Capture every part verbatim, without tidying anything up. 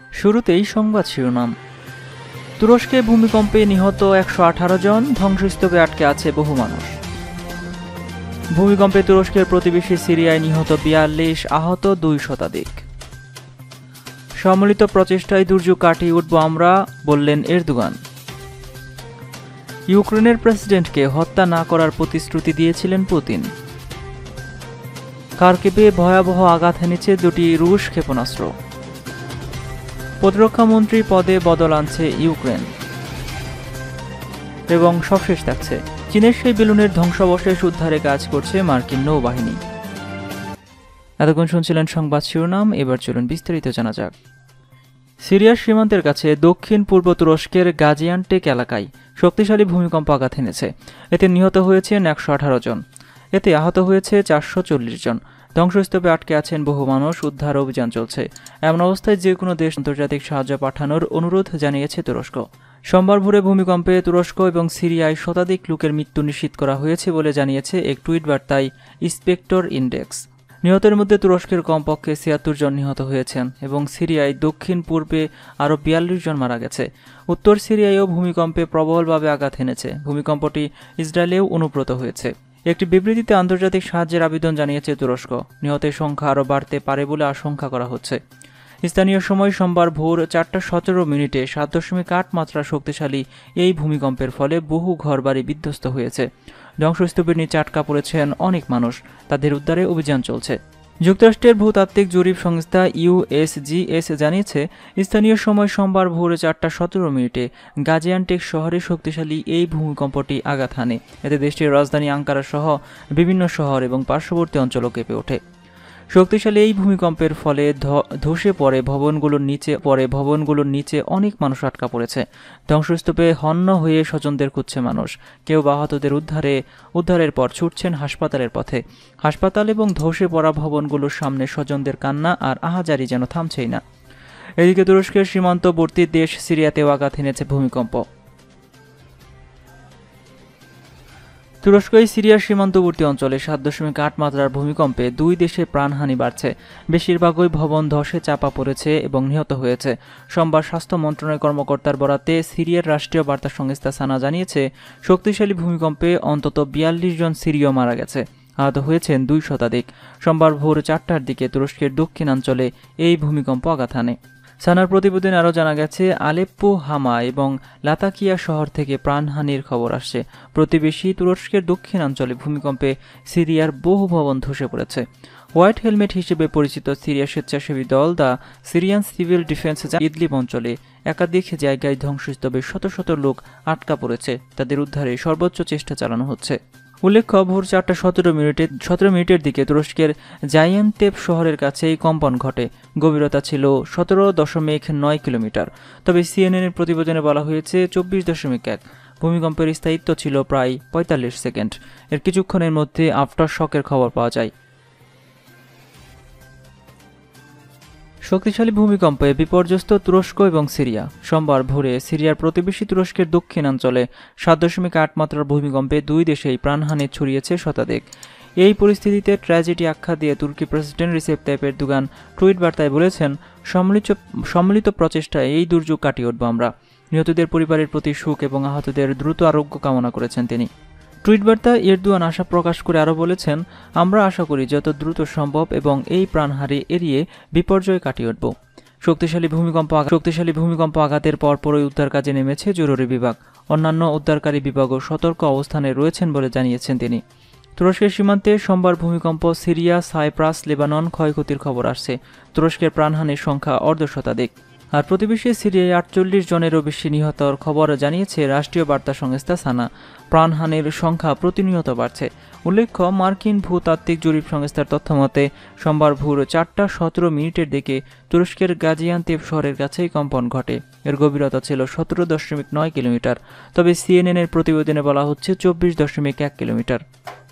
শুরুতেই সংবাদ শিরোনাম। তুরস্কে ভূমিকম্পে নিহত একশো আঠারো জন, ধ্বংসস্তূপে আটকে আছে বহু মানুষ। ভূমিকম্পে তুরস্কের প্রতিবেশী সিরিয়ায় নিহত বিয়াল্লিশ, আহত দুই শতাধিক। সম্মিলিত প্রচেষ্টায় দুর্যোগ কাটিয়ে উঠব আমরা, বললেন এরদোগান। ইউক্রেনের প্রেসিডেন্টকে হত্যা না করার প্রতিশ্রুতি দিয়েছিলেন পুতিন। খার্কিভে ভয়াবহ আঘাত হেনেছে দুটি রুশ ক্ষেপণাস্ত্র। প্রতিরক্ষামন্ত্রী পদে বদল আনছে ইউক্রেন। এবং সবশেষ থাকছে, চীনের সেই বেলুনের ধ্বংসাবশেষ উদ্ধারে কাজ করছে মার্কিন নৌবাহিনী। এতক্ষণ শুনছিলেন সংবাদ শিরোনাম, এবার চলুন বিস্তারিত জানা যাক। সিরিয়ার সীমান্তের কাছে দক্ষিণ পূর্ব তুরস্কের গাজিয়ান্টেক এলাকায় শক্তিশালী ভূমিকম্প আঘাত হেনেছে। এতে নিহত হয়েছেন একশো আঠারো জন, এতে আহত হয়েছে চারশো চল্লিশ জন। ধ্বংসস্তূপে আটকে আছেন বহু মানুষ, উদ্ধার অভিযান চলছে। এমন অবস্থায় যে কোনো দেশ আন্তর্জাতিক সাহায্য পাঠানোর অনুরোধ জানিয়েছে তুরস্ক। সোমবার ভোরে ভূমিকম্পে তুরস্ক এবং সিরিয়ায় শতাধিক লোকের মৃত্যু নিশ্চিত করা হয়েছে বলে জানিয়েছে এক টুইট বার্তায় ইন্সপেক্টর ইন্ডেক্স। নিহতের মধ্যে তুরস্কের কমপক্ষে ছিয়াত্তর জন নিহত হয়েছেন এবং সিরিয়ায় দক্ষিণ পূর্বে আরও বিয়াল্লিশ জন মারা গেছে। উত্তর সিরিয়ায়ও ভূমিকম্পে প্রবলভাবে আঘাত হেনেছে। ভূমিকম্পটি ইসরায়েলেও অনুব্রত হয়েছে। একটি বিবৃতিতে আন্তর্জাতিক সাহায্যের আবেদন জানিয়েছে তুরস্ক। নিহতের সংখ্যা আরও বাড়তে পারে বলে আশঙ্কা করা হচ্ছে। স্থানীয় সময় সোমবার ভোর চারটা সতেরো মিনিটে সাত দশমিক আট মাত্রা শক্তিশালী এই ভূমিকম্পের ফলে বহু ঘরবাড়ি বিধ্বস্ত হয়েছে। ধ্বংসস্তূপের নিচে আটকা পড়েছেন অনেক মানুষ, তাদের উদ্ধারে অভিযান চলছে। যুক্তরাষ্ট্রের ভূতাত্ত্বিক জরিপ সংস্থা ইউএসজিএস জানিয়েছে, স্থানীয় সময় সোমবার ভোর চারটা সতেরো মিনিটে গাজিয়ান্টেক শহরে শক্তিশালী এই ভূমিকম্পটি আঘাত হানে। এতে দেশটির রাজধানী আঙ্কারা সহ বিভিন্ন শহর এবং পার্শ্ববর্তী অঞ্চলও কেঁপে ওঠে। শক্তিশালী এই ভূমিকম্পের ফলে ধসে পড়ে ভবনগুলোর নিচে পড়ে ভবনগুলোর নিচে অনেক মানুষ আটকা পড়েছে। ধ্বংসস্তূপে হন্য হয়ে স্বজনদের খুঁজছে মানুষ। কেউ আহতদের উদ্ধারে উদ্ধারের পর ছুটছেন হাসপাতালের পথে। হাসপাতাল এবং ধসে পড়া ভবনগুলোর সামনে স্বজনদের কান্না আর আহাজারি যেন থামছেই না। এদিকে তুরস্কের সীমান্তবর্তী দেশ সিরিয়াতেও আঘাত হেনেছে ভূমিকম্প। তুরস্কই সিরিয়ার সীমান্তবর্তী অঞ্চলে সাত দশমিক আট মাত্রার ভূমিকম্পে দুই দেশে প্রাণহানি বাড়ছে। বেশিরভাগই ভবন ধসে চাপা পড়েছে এবং নিহত হয়েছে। সোমবার স্বাস্থ্য মন্ত্রণালয়ের কর্মকর্তার বরাতে সিরিয়ার রাষ্ট্রীয় বার্তা সংস্থা সানা জানিয়েছে, শক্তিশালী ভূমিকম্পে অন্তত বিয়াল্লিশ জন সিরীয় মারা গেছে, আহত হয়েছেন দুই শতাধিক। সোমবার ভোর চারটার দিকে তুরস্কের দক্ষিণাঞ্চলে এই ভূমিকম্প আঘাত হানে। সানার প্রতিবেদনে আরও জানা গেছে, আলেপ্পো, হামা এবং লাতাকিয়া শহর থেকে প্রাণহানির খবর আসছে। প্রতিবেশী তুরস্কের দক্ষিণাঞ্চলে ভূমিকম্পে সিরিয়ার বহু ভবন ধসে পড়েছে। হোয়াইট হেলমেট হিসেবে পরিচিত সিরিয়ার স্বেচ্ছাসেবী দল the Syrian civil defence Idlib অঞ্চলে একাধিক জায়গায় ধ্বংসস্তূপে শত শত লোক আটকা পড়েছে। তাদের উদ্ধারে সর্বোচ্চ চেষ্টা চালানো হচ্ছে। উল্লেখ্য, ভোর চারটা সতেরো মিনিটে সতেরো মিনিটের দিকে তুরস্কের জায়ান্তেপ শহরের কাছে এই কম্পন ঘটে। গভীরতা ছিল সতেরো দশমিক নয় কিলোমিটার। তবে সিএনএনের প্রতিবেদনে বলা হয়েছে চব্বিশ দশমিক এক। ভূমিকম্পের স্থায়িত্ব ছিল প্রায় পঁয়তাল্লিশ সেকেন্ড। এর কিছুক্ষণের মধ্যে আফটার শকের খবর পাওয়া যায়। শক্তিশালী ভূমিকম্পে বিপর্যস্ত তুরস্ক এবং সিরিয়া। সোমবার ভোরে সিরিয়ার প্রতিবেশী তুরস্কের দক্ষিণাঞ্চলে সাত দশমিক আট মাত্রার ভূমিকম্পে দুই দেশেই প্রাণহানি ছড়িয়েছে শতাধিক। এই পরিস্থিতিতে ট্র্যাজেডি আখ্যা দিয়ে তুর্কি president Recep Tayyip Erdogan tweet বার্তায় বলেছেন, সম্মিলিত সম্মিলিত প্রচেষ্টায় এই দুর্যোগ কাটিয়ে উঠব আমরা। নিহতদের পরিবারের প্রতি সুখ এবং আহতদের দ্রুত আরোগ্য কামনা করেছেন তিনি। টুইট বার্তায় এরদোয়ান আশা প্রকাশ করে আরও বলেছেন, আমরা আশা করি যত দ্রুত সম্ভব এবং এই প্রাণহানি এড়িয়ে বিপর্যয় কাটিয়ে উঠব। শক্তিশালী ভূমিকম্প শক্তিশালী ভূমিকম্প আঘাতের পরপরই উদ্ধার কাজে নেমেছে জরুরি বিভাগ। অন্যান্য উদ্ধারকারী বিভাগও সতর্ক অবস্থানে রয়েছেন বলে জানিয়েছেন তিনি। তুরস্কের সীমান্তে সোমবার ভূমিকম্প সিরিয়া, সাইপ্রাস, লেবানন ক্ষয়ক্ষতির খবর আসছে। তুরস্কের প্রাণহানির সংখ্যা অর্ধ শতাধিক। আর প্রতিবেশী সিরিয়ায় আটচল্লিশ জনেরও বেশি নিহতর খবর জানিয়েছে রাষ্ট্রীয় বার্তা সংস্থা সানা। প্রাণহানির সংখ্যা প্রতিনিয়ত বাড়ছে। উল্লেখ্য, মার্কিন ভূতাত্ত্বিক জরিপ সংস্থার তথ্যমতে সোমবার ভোর চারটা সতেরো মিনিটের দিকে তুরস্কের গাজিয়ান্তেপ শহরের কাছেই কম্পন ঘটে। এর গভীরতা ছিল সতেরো দশমিক নয় কিলোমিটার। তবে সিএনএনের প্রতিবেদনে বলা হচ্ছে চব্বিশ দশমিক এক কিলোমিটার।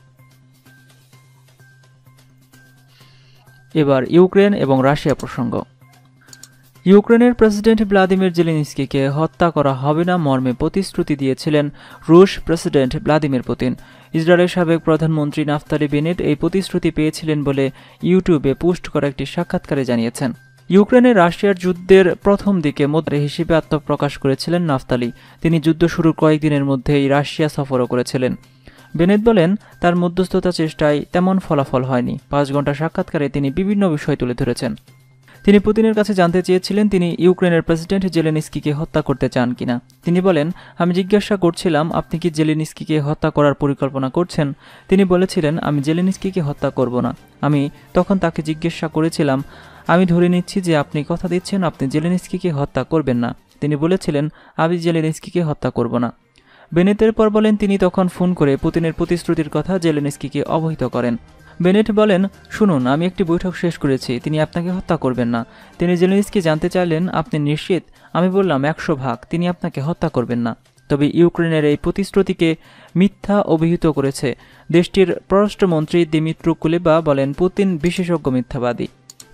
এবার ইউক্রেন এবং রাশিয়া প্রসঙ্গ। ইউক্রেনের প্রেসিডেন্ট ভ্লাদিমির জেলেনস্কিকে হত্যা করা হবে না মর্মে প্রতিশ্রুতি দিয়েছিলেন রুশ প্রেসিডেন্ট ভ্লাদিমির পুতিন। ইসরায়েলের সাবেক প্রধানমন্ত্রী নাফতালি বেনেট এই প্রতিশ্রুতি পেয়েছিলেন বলে ইউটিউবে পোস্ট করা একটি সাক্ষাৎকারে জানিয়েছেন। ইউক্রেনে রাশিয়ার যুদ্ধের প্রথম দিকে মধ্যে হিসেবে আত্মপ্রকাশ করেছিলেন নাফতালি। তিনি যুদ্ধ শুরুর কয়েকদিনের মধ্যেই রাশিয়া সফরও করেছিলেন। বেনেট বলেন, তার মধ্যস্থতা চেষ্টায় তেমন ফলাফল হয়নি। পাঁচ ঘন্টা সাক্ষাৎকারে তিনি বিভিন্ন বিষয় তুলে ধরেছেন। তিনি পুতিনের কাছে জানতে চেয়েছিলেন তিনি ইউক্রেনের প্রেসিডেন্ট জেলেনস্কিকে হত্যা করতে চান কিনা। তিনি বলেন, আমি জিজ্ঞাসা করছিলাম আপনি কি জেলেনস্কিকে হত্যা করার পরিকল্পনা করছেন। তিনি বলেছিলেন, আমি জেলেনস্কিকে হত্যা করব না। আমি তখন তাকে জিজ্ঞাসা করেছিলাম, আমি ধরে নিচ্ছি যে আপনি কথা দিচ্ছেন আপনি জেলেনস্কিকে হত্যা করবেন না। তিনি বলেছিলেন, আমি জেলেনস্কিকে হত্যা করব না। বেনেটের পর বলেন, তিনি তখন ফোন করে পুতিনের প্রতিশ্রুতির কথা জেলেনস্কিকে অবহিত করেন। বেনেট বলেন, শুনুন, আমি একটি বৈঠক শেষ করেছি, তিনি আপনাকে হত্যা করবেন না। তিনি জেলেনস্কি জানতে চাইলেন, আপনি নিশ্চিত? আমি বললাম, একশো ভাগ তিনি আপনাকে হত্যা করবেন না। তবে ইউক্রেনের এই প্রতিশ্রুতিকে মিথ্যা অভিহিত করেছে দেশটির পররাষ্ট্রমন্ত্রী দিমিত্রো কুলেবা। বলেন, পুতিন বিশেষজ্ঞ মিথ্যাবাদী।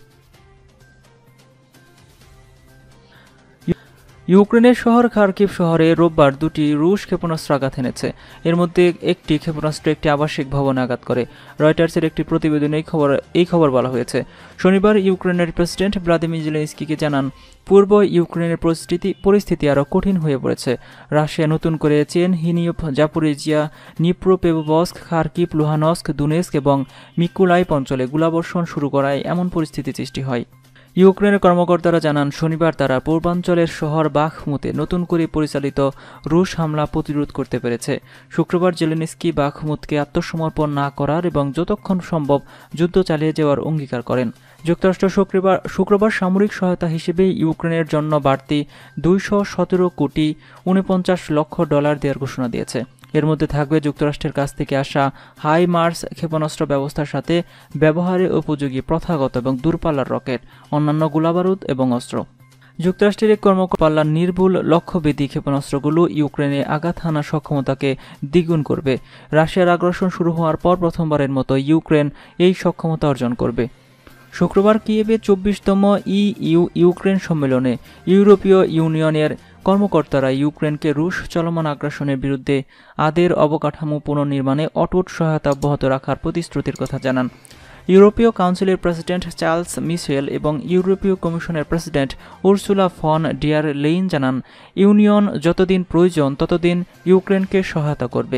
ইউক্রেনের শহর খার্কিভ শহরে রোববার দুটি রুশ ক্ষেপণাস্ত্র আঘাত এনেছে। এর মধ্যে একটি ক্ষেপণাস্ত্র একটি আবাসিক ভবনে আঘাত করে। রয়টার্সের একটি প্রতিবেদনে এই খবর এই খবর বলা হয়েছে। শনিবার ইউক্রেনের প্রেসিডেন্ট ভ্লাদিমির জেলেনস্কিকে জানান, পূর্ব ইউক্রেনের পরিস্থিতি পরিস্থিতি আরও কঠিন হয়ে পড়েছে। রাশিয়া নতুন করে Chernihiv, Zaporizhzhia, Dnipropetrovsk, Kharkiv, Luhansk, Donetsk এবং মিকোলাইভ অঞ্চলে গোলাবর্ষণ শুরু করায় এমন পরিস্থিতি সৃষ্টি হয়। ইউক্রেনের কর্মকর্তারা জানান, শনিবার তারা পূর্বাঞ্চলের শহর বাখমুতে নতুন করে পরিচালিত রুশ হামলা প্রতিরোধ করতে পেরেছে। শুক্রবার জেলেনস্কি বাখমুতকে আত্মসমর্পণ না করার এবং যতক্ষণ সম্ভব যুদ্ধ চালিয়ে যাওয়ার অঙ্গীকার করেন। যুক্তরাষ্ট্র শুক্রবার শুক্রবার সামরিক সহায়তা হিসেবে ইউক্রেনের জন্য বাড়তি দুইশো সতেরো কোটি উনপঞ্চাশ লক্ষ ডলার দেওয়ার ঘোষণা দিয়েছে। এর মধ্যে থাকবে যুক্তরাষ্ট্রের কাছ থেকে আসা হাই মার্স ক্ষেপণাস্ত্র ব্যবস্থার সাথে ব্যবহারে উপযোগী প্রথাগত এবং দূরপাল্লার রকেট, অন্যান্য গোলাবারুদ এবং অস্ত্র। যুক্তরাষ্ট্রের এক কর্মকর্তা নির্ভুল লক্ষ্যভেদী ক্ষেপণাস্ত্রগুলো ইউক্রেনে আঘাত হানার সক্ষমতাকে দ্বিগুণ করবে। রাশিয়ার আগ্রাসন শুরু হওয়ার পর প্রথমবারের মতো ইউক্রেন এই সক্ষমতা অর্জন করবে। শুক্রবার কিয়েভে চব্বিশতম ইইউ ইউক্রেন সম্মেলনে ইউরোপীয় ইউনিয়নের কর্মকর্তারা ইউক্রেনকে রুশ চলমান আগ্রাসনের বিরুদ্ধে আদের অবকাঠামো পুনর্নির্মাণে অটুট সহায়তা অব্যাহত রাখার প্রতিশ্রুতির কথা জানান। ইউরোপীয় কাউন্সিলের প্রেসিডেন্ট চার্লস মিশেল এবং ইউরোপীয় কমিশনের president Ursula von der Leyen জানান, ইউনিয়ন যতদিন প্রয়োজন ততদিন ইউক্রেনকে সহায়তা করবে।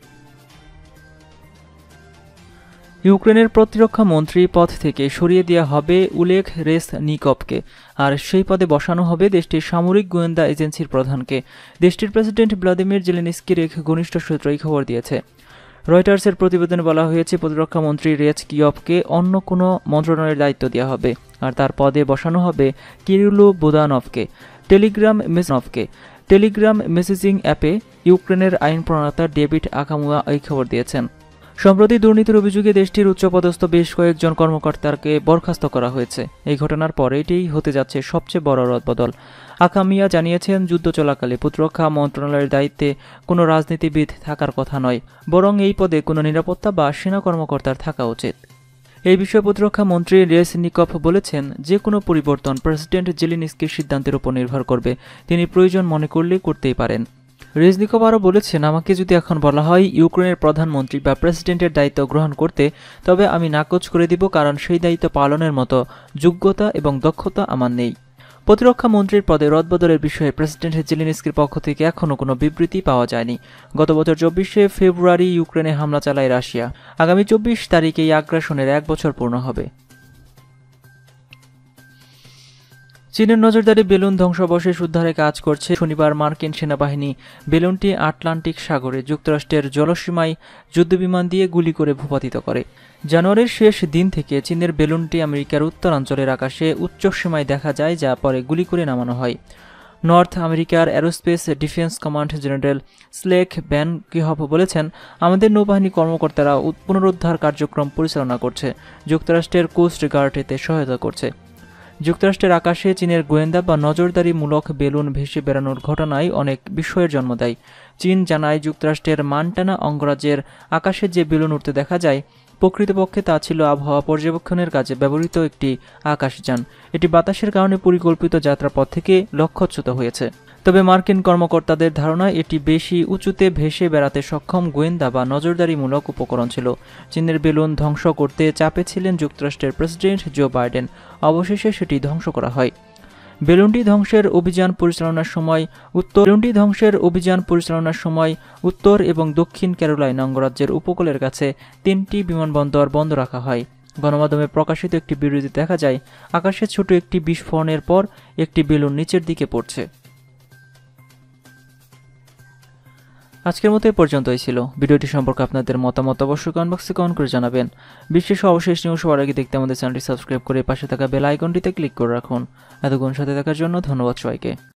ইউক্রেনের প্রতিরক্ষা মন্ত্রী পদ থেকে সরিয়ে দেওয়া হবে উলেখ রেজনিকভকে, আর সেই পদে বসানো হবে দেশটির সামরিক গোয়েন্দা এজেন্সির প্রধানকে। দেশটির প্রেসিডেন্ট ভ্লাদিমির জেলেনস্কির এক ঘনিষ্ঠ সূত্র এই খবর দিয়েছে। রয়টার্সের প্রতিবেদনে বলা হয়েছে, প্রতিরক্ষা মন্ত্রী রেজনিকভকে অন্য কোনো মন্ত্রণালয়ের দায়িত্ব দেওয়া হবে, আর তার পদে বসানো হবে কিরিলো বুদানভকে। টেলিগ্রাম মেসেজকে টেলিগ্রাম মেসেজিং অ্যাপে ইউক্রেনের আইন প্রণেতা ডেভিড আকামুয়া এই খবর দিয়েছেন। সম্প্রতি দুর্নীতির অভিযোগে দেশটির উচ্চপদস্থ বেশ কয়েকজন কর্মকর্তাকে বরখাস্ত করা হয়েছে। এই ঘটনার পর এটিই হতে যাচ্ছে সবচেয়ে বড় রদবদল। আকামিয়া জানিয়েছেন, যুদ্ধ চলাকালে প্রতিরক্ষা মন্ত্রণালয়ের দায়িত্বে কোনো রাজনীতিবিদ থাকার কথা নয়, বরং এই পদে কোনো নিরাপত্তা বা সেনা কর্মকর্তার থাকা উচিত। এই বিষয়ে প্রতিরক্ষা মন্ত্রী রেজনিকভ বলেছেন, যে কোনো পরিবর্তন প্রেসিডেন্ট জেলেনস্কির সিদ্ধান্তের উপর নির্ভর করবে। তিনি প্রয়োজন মনে করলে করতেই পারেন। রেজনিকভ আরও বলেছেন, আমাকে যদি এখন বলা হয় ইউক্রেনের প্রধানমন্ত্রী বা প্রেসিডেন্টের দায়িত্ব গ্রহণ করতে, তবে আমি নাকচ করে দিব, কারণ সেই দায়িত্ব পালনের মতো যোগ্যতা এবং দক্ষতা আমার নেই। প্রতিরক্ষা মন্ত্রীর পদে রদবদলের বিষয়ে প্রেসিডেন্ট জেলেনস্কির পক্ষ থেকে এখনও কোনো বিবৃতি পাওয়া যায়নি। গত বছর চব্বিশে ফেব্রুয়ারি ইউক্রেনে হামলা চালায় রাশিয়া। আগামী চব্বিশ তারিখে এই আগ্রাসনের এক বছর পূর্ণ হবে। চীনের নজরদারি বেলুন ধ্বংসাবশেষ উদ্ধারে কাজ করছে। শনিবার মার্কিন সেনাবাহিনী বেলুনটি আটলান্টিক সাগরে যুক্তরাষ্ট্রের জলসীমায় যুদ্ধবিমান দিয়ে গুলি করে ভূপাতিত করে। জানুয়ারির শেষ দিন থেকে চীনের বেলুনটি আমেরিকার উত্তরাঞ্চলের আকাশে উচ্চ সীমায় দেখা যায়, যা পরে গুলি করে নামানো হয়। নর্থ আমেরিকার অ্যারোস্পেস ডিফেন্স কমান্ড জেনারেল স্লেক ব্যান কিহপ বলেছেন, আমাদের নৌবাহিনী কর্মকর্তারা পুনরুদ্ধার কার্যক্রম পরিচালনা করছে। যুক্তরাষ্ট্রের কোস্ট গার্ড এতে সহায়তা করছে। যুক্তরাষ্ট্রের আকাশে চীনের গোয়েন্দা বা নজরদারিমূলক বেলুন ভেসে বেড়ানোর ঘটনায় অনেক বিস্ময়ের জন্ম দেয়। চীন জানায়, যুক্তরাষ্ট্রের মান্টানা অঙ্গরাজ্যের আকাশে যে বেলুন উঠতে দেখা যায়, প্রকৃতপক্ষে তা ছিল আবহাওয়া পর্যবেক্ষণের কাজে ব্যবহৃত একটি আকাশযান। এটি বাতাসের কারণে পরিকল্পিত যাত্রাপথ থেকে লক্ষ্যচ্যুত হয়েছে। তবে মার্কিন কর্মকর্তাদের ধারণা এটি বেশি উঁচুতে ভেসে বেড়াতে সক্ষম গোয়েন্দা বা নজরদারিমূলক উপকরণ ছিল। চীনের বেলুন ধ্বংস করতে চাপে ছিলেন যুক্তরাষ্ট্রের প্রেসিডেন্ট জো বাইডেন। অবশেষে সেটি ধ্বংস করা হয়। বেলুনটি ধ্বংসের অভিযান পরিচালনার সময় উত্তর বেলুনটি ধ্বংসের অভিযান পরিচালনার সময় উত্তর এবং দক্ষিণ ক্যারোলাইনা অঙ্গরাজ্যের উপকূলের কাছে তিনটি বিমানবন্দর বন্ধ রাখা হয়। গণমাধ্যমে প্রকাশিত একটি ভিডিওতে দেখা যায় আকাশে ছোট একটি বিস্ফোরণের পর একটি বেলুন নিচের দিকে পড়ছে। আজকের মতো এই পর্যন্তই ছিল। ভিডিওটি সম্পর্কে আপনাদের মতামত অবশ্যই কমেন্ট বক্সে কমেন্ট করে জানাবেন। বিশেষ সর্বশেষ নিউজ সবার আগে দেখতে আমাদের চ্যানেলটি সাবস্ক্রাইব করে পাশে থাকা বেল আইকনটিতে ক্লিক করে রাখুন। এতক্ষণ সাথে থাকার জন্য ধন্যবাদ সবাইকে।